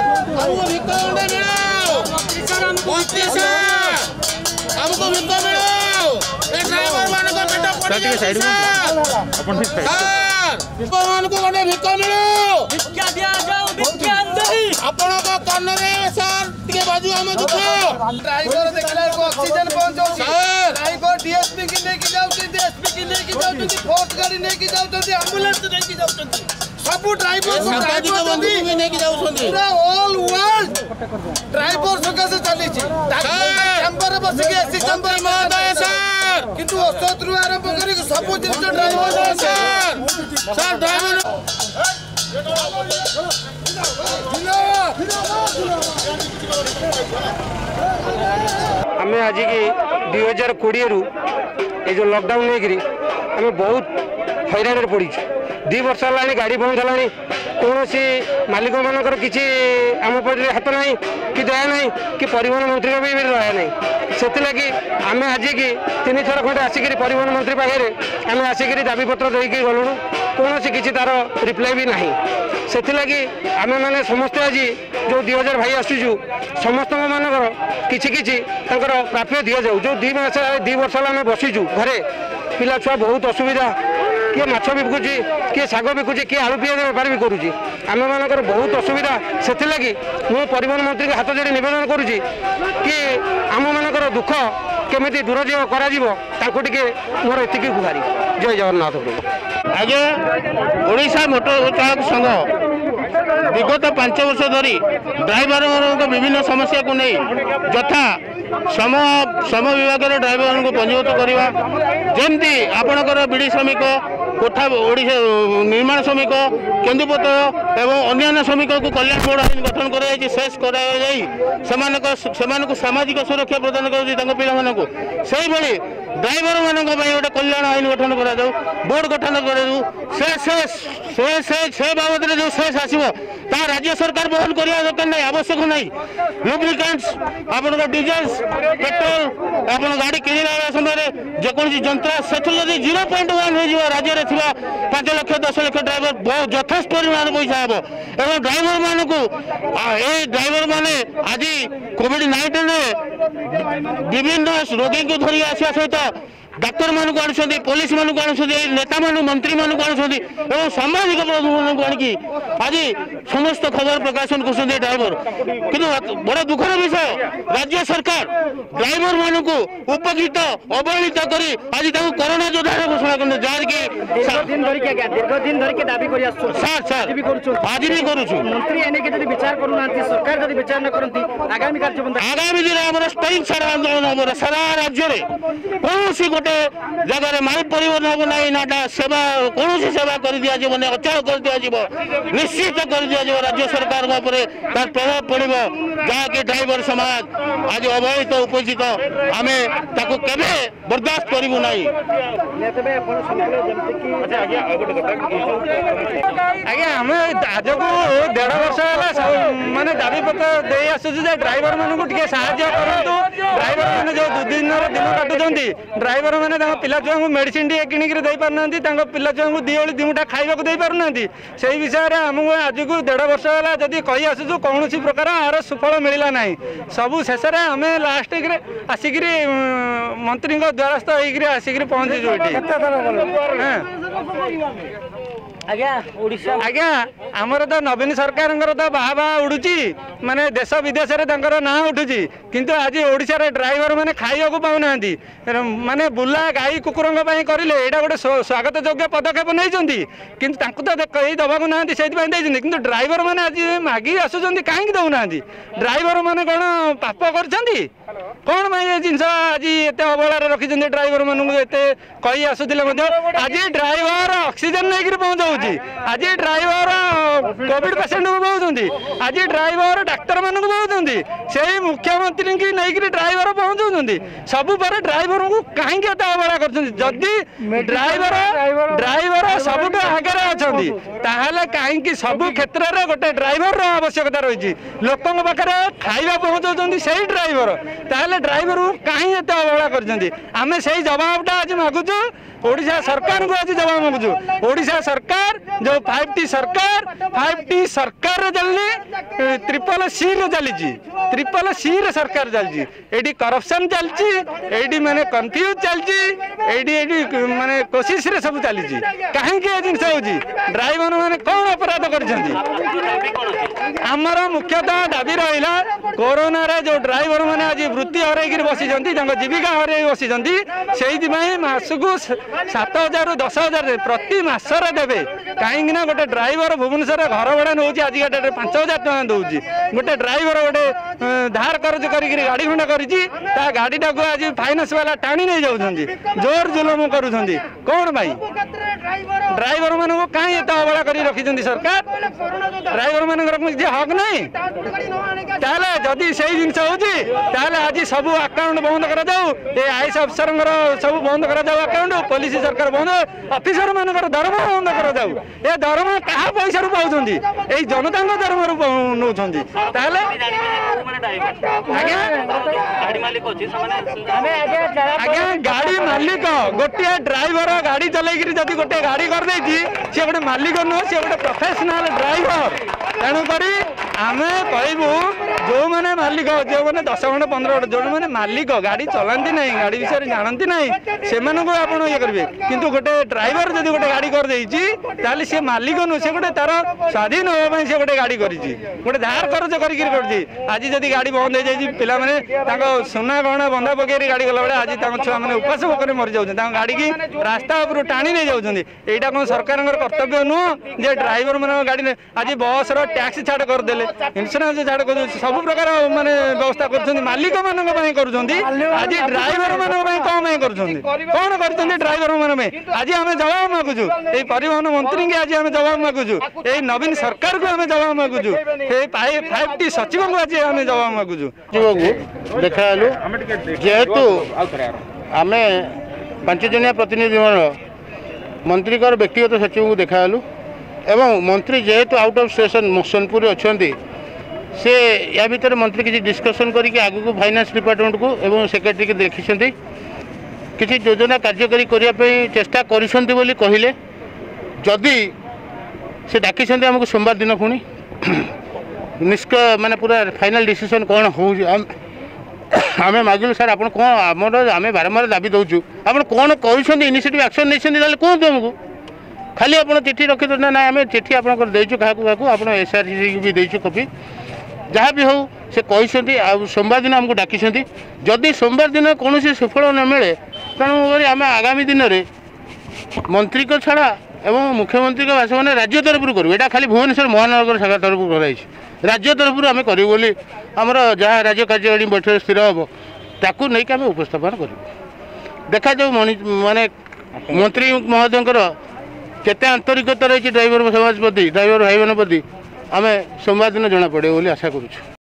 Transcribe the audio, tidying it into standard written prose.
हमको भिक्क मंत्री हमको भिक्क मिलो ड्राइवर मान को पेट पड़ी मान को गने भिक्क मिलो भिक्षा दिया जाओ भिक्षा नहीं आपण को कान रे सर टिके बाजू हम दुख ड्राइवर देखला को ऑक्सीजन पहुंचो सर ड्राइवर डीएसपी की लेके जाउती डीएसपी की लेके जाउती फोर्स गाड़ी लेके जाउती एम्बुलेंस लेके जाउती सब ड्राइवर भी लेके जाउती पूरा ऑल वर्ल्ड ड्राइवर सका से चली छी चैम्बर बस के एसी चैम्बर महोदय सर किंतु औषध रु आरंभ करी सब जिन ड्राइवर सर सर ड्राइवर आम आज की 2020 रु ये जो लॉकडाउन लेकिन आम बहुत हैरान पड़ी 2 वर्ष है गाड़ी बंद है कौन मालिक मानकर किसी आम पर हाथ ना कि दया ना कि परिवहन मंत्री भी दया ना से लगी आम आज की 3 थर खंडे आसिक परिवहन मंत्री पाखे आम आसिक दाबी पत्र देकी गलुँ कौन किसी तार रिप्लाई भी ना से लगी आम मैंने समस्ते आज जो 2000 भाई आसुचु समस्त मानकर किसी प्राप्य दि जाऊ जो 2 वर्ष आम बसीचु घरे पिला छुआ बहुत असुविधा किए माछ बिकुची किए शाग बिकुची किए आलू पियाज बेपार भी करुच्ची आम मानकर बहुत असुविधा से लगी मु परिवहन मंत्री के हाथ जोड़ी निवेदन करुच्ची कि आम मानकर दुख केमी दूरजीव कर मोर एतिकी गुहारी जय जगन्नाथ प्रभु आज ओडिशा मोटर चालक संघ विगत 5 वर्ष धरी ड्राइवर विभिन्न समस्या को नहीं यथा श्रम विभाग ड्राइवर को पंजीकृत करवा जमती आपणकर बीड़ी श्रमिक कोठा ओडिशा निर्माण श्रमिक केन्दुपत्र एवं अन्य श्रमिक को कल्याण बोर्ड आईन गठन कर शेष कर सामाजिक सुरक्षा प्रदान कर ड्राइवर मान गोटे कल्याण आईन गठन कर बोर्ड गठन कर बाबद जो शेष आसो राज्य सरकार बहन करने दरकार नहीं आवश्यक नहीं लुब्रिकेंट्स आप डीजेल्स पेट्रोल आप गाड़ी किणला समय जेकोसी जंत्र से 0.1 हो राज्य में 5 लाख 10 लाख ड्राइवर बहुत यथेष परिमाण पैसा हे एवं ड्राइवर मान को ड्राइवर मैंने आज कोविड-19 विभिन्न रोगी को धरी आसा सहित डाक्तर मान को आनुंट पुलिस मान को आनुंट नेता मान मंत्री मान को आनुंट सामाजिक मान को आनिकी आज समस्त खबर प्रकाशन कर ड्राइवर किंतु बड़ा दुखर विषय राज्य सरकार ड्राइवर मान को उपकृत अवहेलित कर आज कोरोना योद्धा घोषणा कर आगामी दिन स्ट्राइक सारा आंदोलन हम सारा राज्य में कौन गोटे जगह माल परिवहन हम ना ना सेवा कौन सेवा कर दि अचल कर दि निश्चित कर दि राज्य सरकार तार प्रभाव पड़ो जहाँकि ड्राइवर समाज आज अवहेलित उपस्थित आम केवे बर्दाश्त करूँ ना आज्ञा आम आज को 1.5 वर्ष है माने दाबी पत्र दे आसुचु ड्राइवर मान को साहाय्य करूँ ड्राइवर मैंने जो 2 दिन दिन काटुंट ड्राइवर मैंने पिला छुआ को मेडिसिन टी किणिक दे पारना पिला छुआ को 2 ओली 2 खाइबा दे पारना से विषय में आमको आज को 1.5 वर्ष है जदि कही आसुचु कौन प्रकार आर सुफल मिलला ना सबू शेष आम लास्ट आसिक मंत्री द्वारस्थ होकर आसिक पहुंचीचु आज्ञा आमर तो नवीन सरकार तो बाहा बाहा उड़ुची माने देश विदेश में ना उठुची किंतु आज ओडिशा रे ड्राइवर मैंने खाइबा पाऊना माने बुला गाई कुकुर करें यहाँ गोटे स्वागत योग्य पदक्षेप नहीं किंतु तो कहीं दबाक ना किंतु ड्राइवर मैंने आज मागी आसुँच कहीं दौना ड्राइवर मैंने कौन पाप कर कौन ये जिनस आज एत अवहेला रखी ड्राइवर मानू एत कही आसुले आज ड्राइवर ऑक्सीजन नहीं पहुँचाऊँ आज ड्राइवर कोविड पेसेंट को बहुत आज ड्राइवर डाक्तर मान को बहुत से मुख्यमंत्री की नहीं ड्राइवर पहुँचाऊँ सबू पर ड्राइवर को कहीं अवहेला कर ड्राइवर सबुठ आगे अच्छा कहीं सबू क्षेत्र में गोटे ड्राइवर आवश्यकता रही लोक पाखे खाइबा पहुँचाऊँ से ड्राइवर ताले ड्राइवर कहीं एत अवहेला कर से जवाबटा आज मागुचु ओडिशा सरकार को आज जवाब मागुचु ओडिशा सरकार जो 5T सरकार चलनी ट्रिपल सी चली ट्रिपल सी सरकार चलती ये करप्शन चलती माने कन्फ्यूज चलती माने कोशिश रे सब चली कहीं जिनस हो ड्राइवर मैंने कौन अपराध करमर मुख्यतः दाबी रहा कोरोना रे जो ड्राइवर मैंने आज वृत्ति हर बसी जीविका हर बसी से मासक 7,000 ରୁ 10,000 प्रति मासर देवे कहीं गोटे ड्राइवर भुवनेश्वर घर भड़ा नौ आज डेट 5,000 टका दौर गोटे ड्राइवर गोटे धार कर्ज कर गाड़ी खंडा कर गाड़ीटा को आज फाइनान्स वाला टाणी नहीं जाऊँगी जोर जुलम कर कौन भाई ड्राइवर मान कहीं एत अवहेला कर रखी सरकार ड्राइवर मान हक नहीं जदि से जिन आज सब अकाउंट बंद कर आईएएस अफसर सब बंद कर अकाउंट पुलिस सरकार बंद अफिसर मान दरमा बंद कर ए दरमा क्या पैसा रू पाँच यही जनता दरमा रू नौ आज्ञा गाड़ी मालिक गोटे ड्राइवर गाड़ी चलैकि जदि गोटे गाड़ी कर सी गोटे मालिक नुह सी गोटे प्रोफेशनल ड्राइवर तेणुक आम कहबू जो मैंने मालिक जो मैंने 10 घंटा 15 घंटा जो मैंने मालिक गाड़ी चलाती ना गाड़ी विषय जानती ना से आप ये करेंगे किंतु गोटे ड्राइवर जब गोटे गाड़ी कर सी मालिक नुह से गोटे तार स्वाधीन होगा से गोटे गाड़ी कर गोटे धार कर्ज कर आज जब गाड़ी बंद हो जाए पिला माने सुना गहना बंधा पकड़ गाड़ी गला बेले आज छुआ मैंने उपास भोकर मरी जाऊँ गाड़ी की रास्ता उपर टाणी नहीं जाऊँगी यहाँ कौन सरकार कर्तव्य नुह जे ड्राइवर मान गाड़ी आज बस टैक्स छाड़ करदे इन्शुरांस छाड़ कर सब प्रकार माने व्यवस्था कर मालिक मान आज ड्राइवर मान कौन कौन कर ड्राइवर मान आज आम जवाब मागुचु ये परिवहन मंत्री की आज आम जवाब मागुचु ये नवीन सरकार को आम जवाब मागुचु 5T सचिव को आज आम जवाब मागुचु देखालु जेहेतु आम 5 जनिया प्रतिनिधि मंत्री व्यक्तिगत सचिव को देखालु एवं मंत्री जेहेतु आउट ऑफ स्टेशन सोनपुर अच्छा से या भीतर मंत्री किसी डिस्कसन करके आगु फाइनेंस डिपार्टमेंट को एवं सेक्रेटरी के देखी किसी योजना कार्यकारी करने चेष्टा करिसेंती कहले जदि से डाकी आमको सोमवार दिन पुणी माने पूरा फाइनल डिसीजन कौन हो आम मागिलु सर आप कौन आम बारंबार दाबी दौचु आप कौन कर इनिशिएटिव एक्शन नहीं कहतु आमको खाली आप चिठी रखी ना ना आम चिठी आप देचु क्या आप SRC भी देचु कॉपी जहाँ भी हो से कहते सोमवार दिन आमको डाकी जदि सोमवार दिन कौन सुफल न मिले तेणुक आम आगामी दिन में मंत्री को छड़ा एवं मुख्यमंत्री का बासभवन राज्य तरफ करूँ यहाँ खाली भुवनेश्वर महानगर शाखा तरफ कराई राज्य तरफ आम करूँ बोली आमर जहाँ राज्य कार्यकारिणी बैठक स्थिर हम ताकू नहीं आम उपस्थापन करूँ देखा जाऊ माने मंत्री महोदय केते आंतरिकता रही ड्राइवर समाज प्रति ड्राइवर भाई मान प्रति आम सोमवार दिन जना पड़े बोली आशा करूँ।